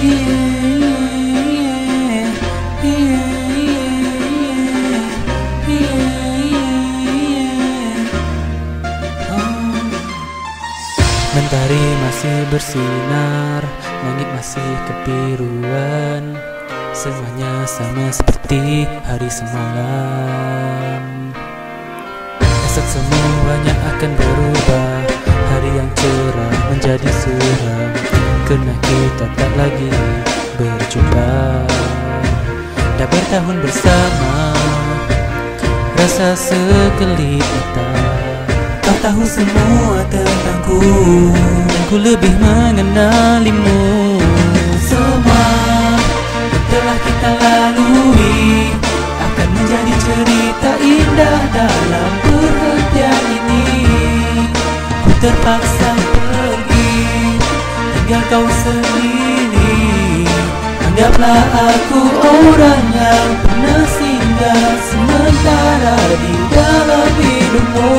Mentari masih bersinar, langit masih kebiruan, semuanya sama seperti hari semalam. Esok semuanya akan berubah, hari yang cerah menjadi suram, karena kita tak lagi berjumpa. Dah bertahun bersama, rasa sekelip mata. Kau tahu semua tentangku, dan ku lebih mengenalimu. Semua yang telah kita lalui akan menjadi cerita indah dalam perhentian ini. Ku terpaksa pergi, tinggal kau sendiri. Anggaplah aku orang yang pernah singgah sementara di dalam hidupmu.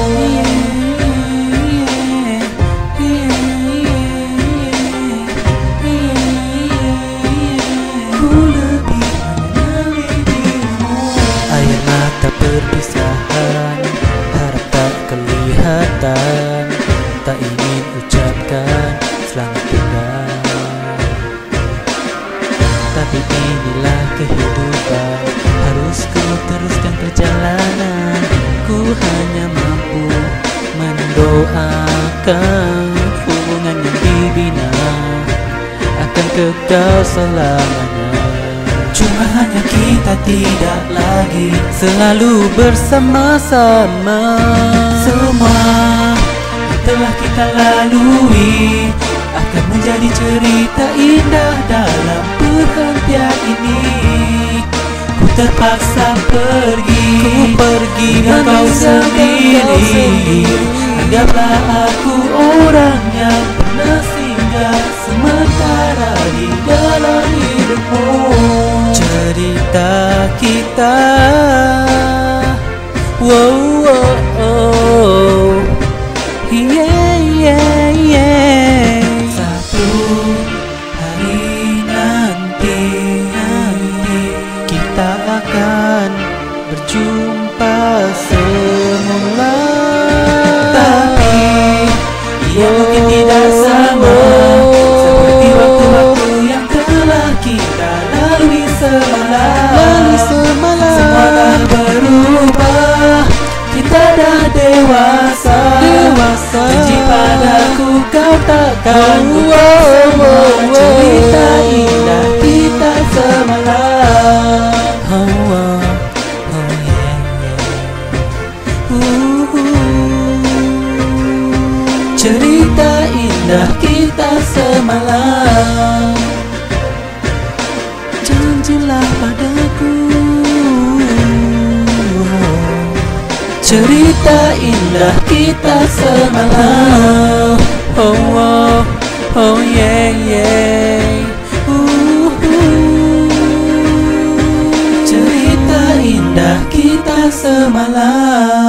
Air mata perpisahan, harap tak kelihatan, tak ingin ucapkan selamat tinggal. Tapi inilah kehidupan, harus ku teruskan perjalanan. Ku hanya mampu mendoakan hubungan yang dibina akan kekal selamanya. Cuma hanya kita tidak lagi selalu bersama-sama. Semua yang telah kita lalui akan menjadi cerita indah dalam perhentian ini. Ku terpaksa pergi, tinggal kau sendiri. Anggaplah aku orang yang pernah singgah sementara di dalam hidupmu. Cerita kita, wow, wow, oh. Yeah, yeah, yeah. Satu hari nanti kita akan berjumpa semula. Tapi ia mungkin tidak sama seperti waktu-waktu yang telah kita lalui semalam. Semua dah berubah, kita dah dewasa. Janji padaku kau takkan lupa semua cerita indah kita semalam. Oh, oh, oh yeah, yeah. Cerita indah kita semalam. Janjilah padaku, cerita indah kita semalam. Oh, oh, oh yeah, yeah. Cerita indah kita semalam.